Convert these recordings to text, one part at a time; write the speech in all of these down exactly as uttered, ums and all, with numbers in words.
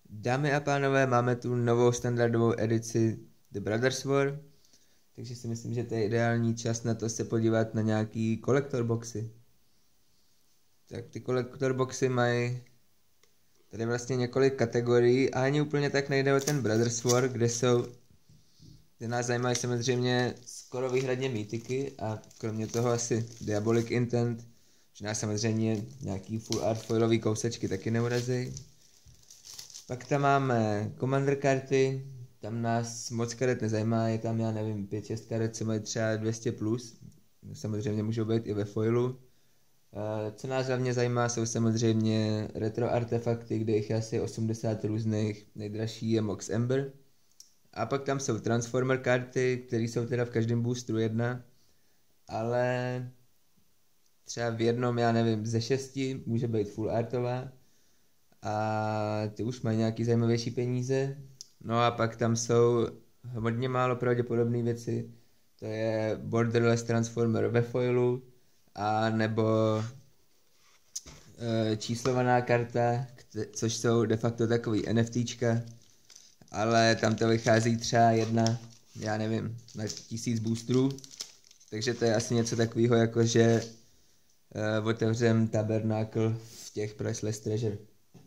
Dámy a pánové, máme tu novou standardovou edici The Brothers War, takže si myslím, že to je ideální čas na to se podívat na nějaký kolektor boxy. Tak ty kolektor boxy mají tady vlastně několik kategorií a ani úplně tak nejde o ten Brothers War, kde jsou, kde nás zajímají samozřejmě skoro výhradně mýtiky a kromě toho asi Diabolic Intent, že nás samozřejmě nějaký full art foilový kousečky taky neurazí. Pak tam máme Commander karty, tam nás moc karet nezajímá, je tam, já nevím, pět šest karet, co mají třeba dvě stě plus, samozřejmě můžou být i ve foilu. Co nás hlavně zajímá, jsou samozřejmě retro artefakty, kde jich je asi osmdesát různých, nejdražší je Mox Ember. A pak tam jsou Transformer karty, které jsou teda v každém boostru jedna, ale třeba v jednom, já nevím, ze šesti může být full artová a ty už mají nějaký zajímavější peníze. No a pak tam jsou hodně málo pravděpodobné věci, to je Borderless Transformer ve foilu, a nebo e, číslovaná karta, což jsou de facto takový NFTčka, ale tam to vychází třeba jedna, já nevím, na tisíc boostrů, takže to je asi něco takového, jako že e, otevřem Tabernacle v těch Priceless Treasure.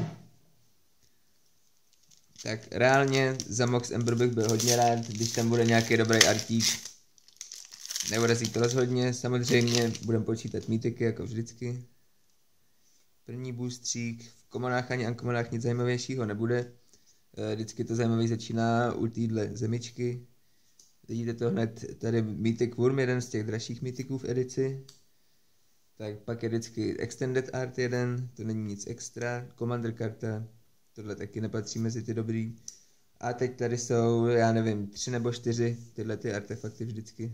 Tak reálně za Mox Ember bych byl hodně rád, když tam bude nějaký dobrý artík. Neurazí to rozhodně, samozřejmě budeme počítat mýtiky jako vždycky. První boostřík, v komonách ani ankomonách nic zajímavějšího nebude. Vždycky to zajímavý začíná u téhle zemičky. Vidíte to hned, tady Mythic Worm, jeden z těch dražších mythiků v edici. Tak pak je vždycky Extended Art jeden, to není nic extra, Commander karta, tohle taky nepatří mezi ty dobrý. A teď tady jsou, já nevím, tři nebo čtyři tyhle ty artefakty vždycky.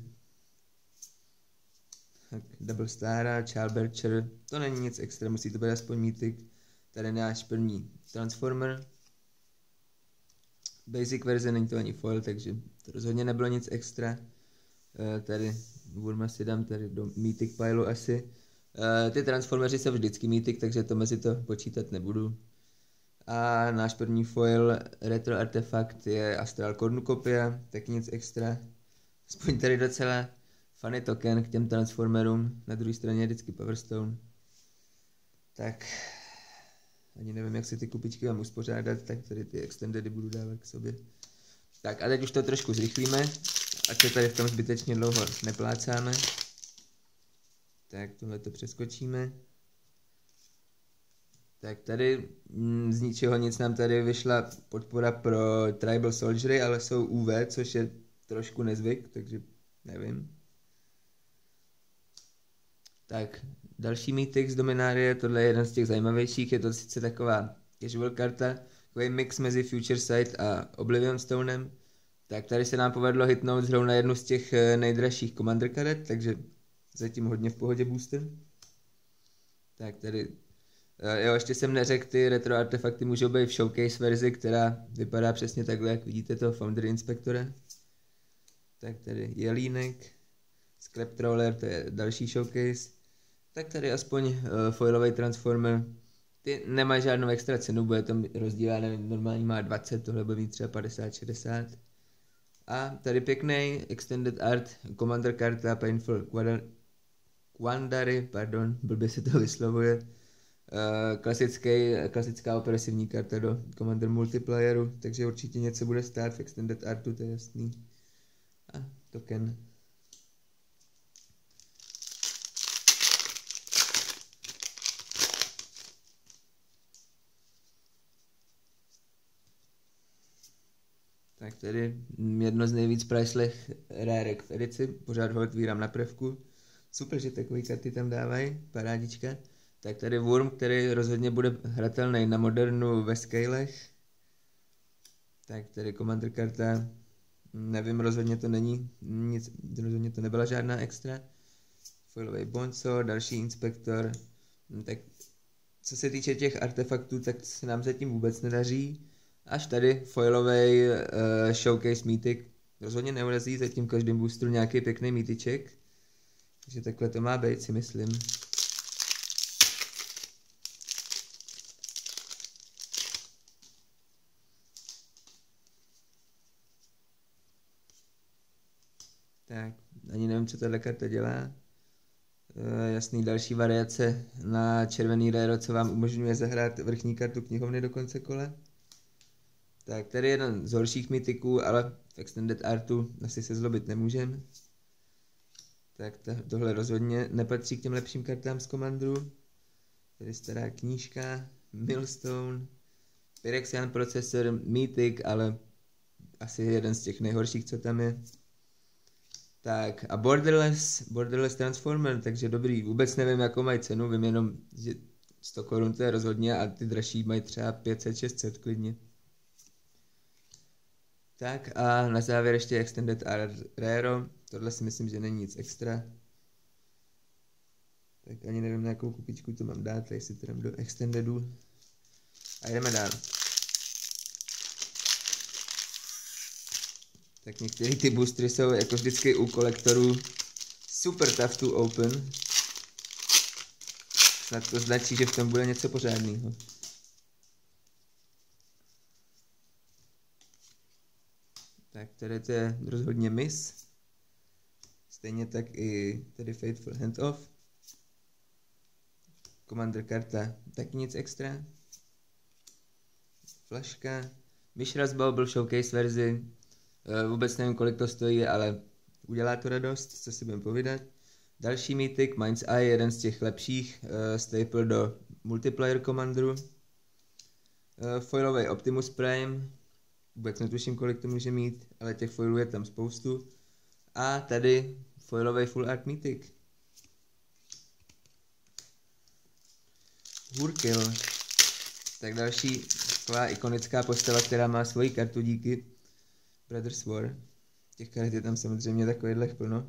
Tak Double Stara, Childbircher, to není nic extra, musí to být aspoň Mythic. Tady je náš první Transformer. Basic verze, není to ani foil, takže to rozhodně nebylo nic extra. E, tady Worma si dám tady do Mythic pileu asi. E, ty Transformeři jsou vždycky Mythic, takže to mezi to počítat nebudu. A náš první foil retro artefakt je Astral Cornucopia, tak nic extra. Aspoň tady docela funny token k těm Transformerům, na druhé straně je vždycky Power Stone. Tak, ani nevím, jak si ty kupičky mám uspořádat, tak tady ty extendedy budu dávat k sobě. Tak a teď už to trošku zrychlíme, ať se tady v tom zbytečně dlouho neplácáme. Tak tohle to přeskočíme. Tak tady mm, z ničeho nic nám tady vyšla podpora pro Tribal Soldiery, ale jsou U V, což je trošku nezvyk, takže nevím. Tak, další Mythic z Dominarie, tohle je jeden z těch zajímavějších, je to sice taková casual karta, takový mix mezi Future Sight a Oblivion Stonem. Tak tady se nám povedlo hitnout zrovna jednu z těch nejdražších Commander karet, takže zatím hodně v pohodě booster. Tak tady, jo, ještě jsem neřekl, ty retro artefakty můžou být v showcase verzi, která vypadá přesně takhle, jak vidíte to Foundry Inspectora. Tak tady Jelínek, Skleptroller, to je další showcase. Tak tady aspoň uh, foilový Transformer. Ty nemají žádnou extra cenu, bude to rozdíl, já nevím, normální má dvacet, tohle bude mít třeba padesát šedesát. A tady pěkný Extended Art, Commander karta, Painful Quandary, pardon, blbě se to vyslovuje. Uh, klasický, klasická opresivní karta do Commander Multiplayeru, takže určitě něco bude stát v Extended Artu, to je jasný. A token. Tak tady jedno z nejvíc priceless rárek v edici, pořád ho otvírám na prvku. Super, že takový karty tam dávají, parádička. Tak tady Worm, který rozhodně bude hratelný na modernu ve scalech. Tak tady Commander karta, nevím, rozhodně to není, nic, rozhodně to nebyla žádná extra. Foilový Bonzo, další Inspektor. Tak co se týče těch artefaktů, tak se nám zatím vůbec nedaří. Až tady foilový uh, showcase Mythic. Rozhodně neurazí, zatím v každém boostru nějaký pěkný mýtiček. Takže takhle to má být, si myslím. Tak, ani nevím, co tahle karta dělá. E, jasný, další variace na červený rare, co vám umožňuje zahrát vrchní kartu knihovny do konce kole. Tak, tady je jeden z horších mytiků, ale v Extended Artu asi se zlobit nemůžem. Tak ta, tohle rozhodně nepatří k těm lepším kartám z Commanderu. Tady stará knížka, Millstone, Pyrexian procesor, Mythic, ale asi jeden z těch nejhorších, co tam je. Tak a Borderless, Borderless Transformer, takže dobrý, vůbec nevím, jakou mají cenu, vím jenom, že sto korun to je rozhodně a ty dražší mají třeba pět set šest set klidně. Tak a na závěr ještě Extended Rare, tohle si myslím, že není nic extra. Tak ani nevím, na jakou kupičku to mám dát, tady si to dám do Extendedu. A jdeme dál. Tak některé ty boostry jsou jako vždycky u kolektorů super tough to open. Snad to značí, že v tom bude něco pořádného. Tak tady to je rozhodně miss. Stejně tak i tady Fateful Handoff. Commander karta taky nic extra. Flaška. Mishra's Bauble Showcase verzi. Vůbec nevím, kolik to stojí, ale udělá to radost, co si budeme povídat. Další Mythic, Mind's Eye, jeden z těch lepších, uh, staple do multiplayer Commanderu. Uh, foilový Optimus Prime, vůbec netuším, kolik to může mít, ale těch foilů je tam spoustu. A tady foilový Full Art Mythic. Hurkill, tak další taková ikonická postava, která má svoji kartu díky Brothers War. Těch karet je tam samozřejmě takovýhle plno.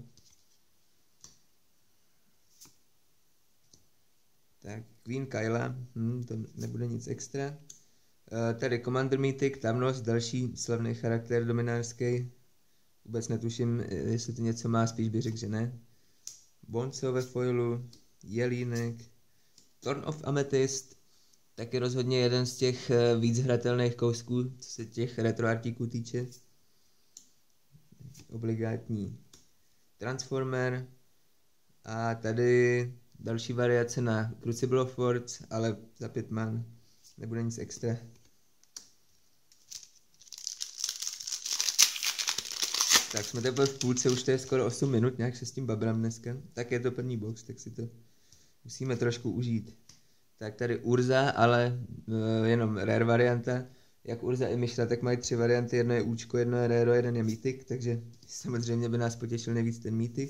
Tak, Queen Kyla, hm, to nebude nic extra. Uh, tady Commander Mythic, Tavnos, další slavný charakter dominárský. Vůbec netuším, jestli to něco má, spíš bych řekl, že ne. Bonzo ve foilu, Jelínek, Thorn of Amethyst, taky rozhodně jeden z těch uh, víc hratelných kousků, co se těch retroartíků týče. Obligátní Transformer a tady další variace na Crucible of Words, ale za pět man, nebude nic extra. Tak jsme teprve v půlce, už to je skoro osm minut, nějak se s tím babram dneska, tak je to první box, tak si to musíme trošku užít. Tak tady Urza, ale uh, jenom rare varianta. Jak Urza i Mishra, tak mají tři varianty, jedno je Účko, jedno je Raro, jeden je Mythic, takže samozřejmě by nás potěšil nejvíc ten Mythic.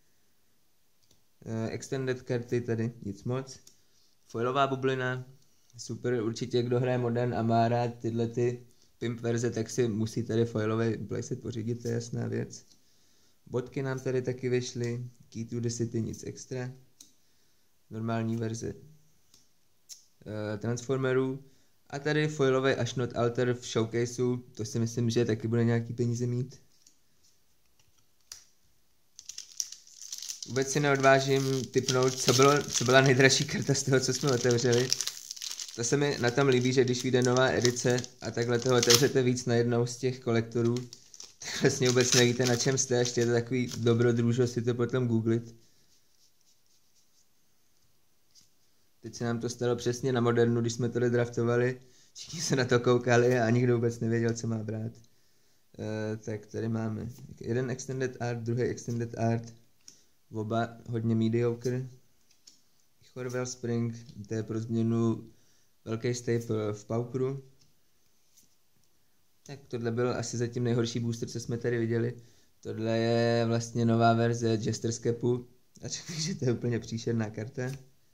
Uh, extended karty tady nic moc. Foilová bublina, super, určitě kdo hraje Modern a má rád tyhle ty pimp verze, tak si musí tady foilový playset pořídit, to je jasná věc. Bodky nám tady taky vyšly, Key to the City nic extra. Normální verze uh, Transformerů. A tady foilový Ashnod Altar v showcaseu, to si myslím, že taky bude nějaký peníze mít. Vůbec si neodvážím tipnout, co, bylo, co byla nejdražší karta z toho, co jsme otevřeli. To se mi na tom líbí, že když vyjde nová edice a takhle toho otevřete víc najednou z těch kolektorů, tak vlastně vůbec nevíte, na čem jste, ještě je to takový dobrodružo si to potom googlit. Teď se nám to stalo přesně na Modernu, když jsme to draftovali. Všichni se na to koukali a nikdo vůbec nevěděl, co má brát. Uh, tak tady máme jeden Extended Art, druhý Extended Art. Oba hodně mediocre. Chorwell Spring, to je pro změnu velký staple v Pauperu. Tak tohle byl asi zatím nejhorší booster, co jsme tady viděli. Tohle je vlastně nová verze Jester's Capu. A řekl bych, že to je úplně příšerná karta.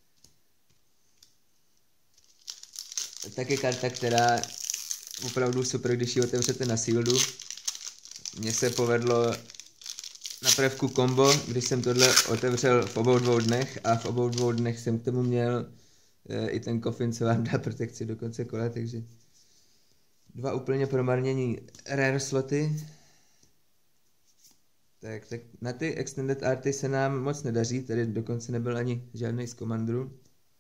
Taky karta, která opravdu super, když ji otevřete na sealdu. Mně se povedlo na prvku combo, když jsem tohle otevřel v obou dvou dnech a v obou dvou dnech jsem k tomu měl e, i ten coffin, co vám dá protekci do konce kola, takže dva úplně promarnění rare sloty. Tak, tak na ty extended arty se nám moc nedaří, tady dokonce nebyl ani žádný z Commanderu.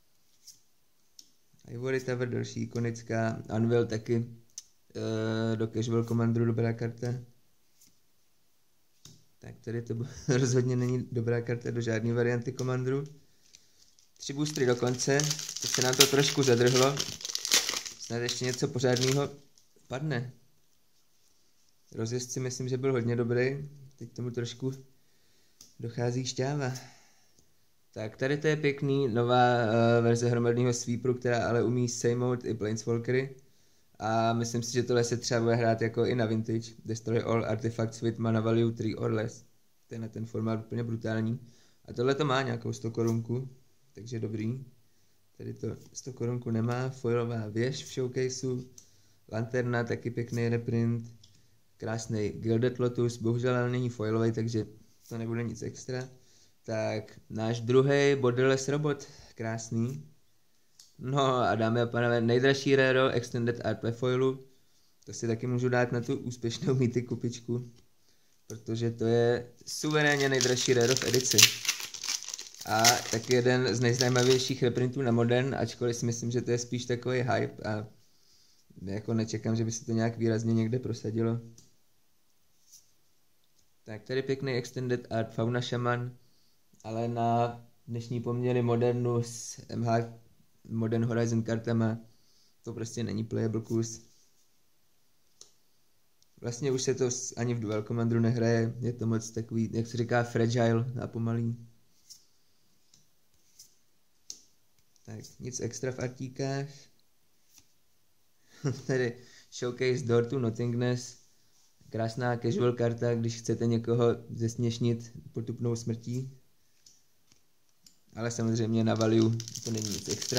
Ivory Tower, další ikonická, Anvil taky e, do Casual Commanderu dobrá karta. Tak tady to rozhodně není dobrá karta do žádné varianty komandru. Tři boostry do konce, teď se nám to trošku zadrhlo. Snad ještě něco pořádného padne. Rozjezd si myslím, že byl hodně dobrý. Teď tomu trošku dochází šťáva. Tak tady to je pěkný, nová uh, verze hromadného sweeperu, která ale umí sejmout i planeswalkery. A myslím si, že tohle se třeba bude hrát jako i na vintage. Destroy all artifacts with mana value three or less. Ten je ten formát úplně brutální. A tohle to má nějakou sto korunku, takže dobrý. Tady to sto korunku nemá. Foilová věž v showcaseu. Lanterna, taky pěkný reprint. Krásný Gilded Lotus, bohužel ale není foilový, takže to nebude nic extra. Tak náš druhý Borderless Robot, krásný. No a dámy a pánové, nejdražší raro Extended Art ve foilu. To si taky můžu dát na tu úspěšnou mýty kupičku, protože to je suverénně nejdražší raro v edici. A taky jeden z nejzajímavějších reprintů na Modern, ačkoliv si myslím, že to je spíš takový hype a jako nečekám, že by se to nějak výrazně někde prosadilo. Tak tady pěkný Extended Art Fauna Shaman, ale na dnešní poměry Modernu s M H Modern Horizon kartama to prostě není playable kus. Vlastně už se to ani v Dual Commanderu nehraje, je to moc takový, jak se říká, fragile a pomalý. Tak nic extra v artíkách. Tady Showcase Door to Nothingness. Krásná casual karta, když chcete někoho zesměšnit potupnou smrtí. Ale samozřejmě na value to není nic extra.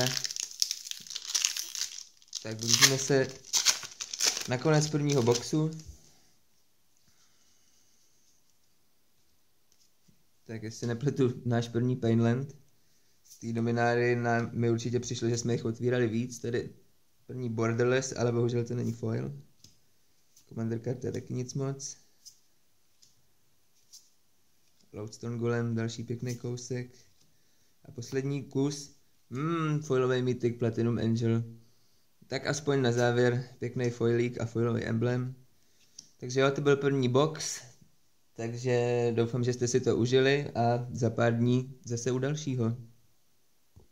Tak blížíme se na konec prvního boxu. Tak jestli nepletu náš první Painland. Z té Domináry nám, mi určitě přišlo, že jsme jich otvírali víc. Tady první Borderless, ale bohužel to není foil. Commander karta taky nic moc. Lodestone Golem, další pěkný kousek. A poslední kus. Hmm, foilový Mythic Platinum Angel. Tak aspoň na závěr pěkný foilík a foilový emblem. Takže jo, to byl první box. Takže doufám, že jste si to užili a za pár dní zase u dalšího.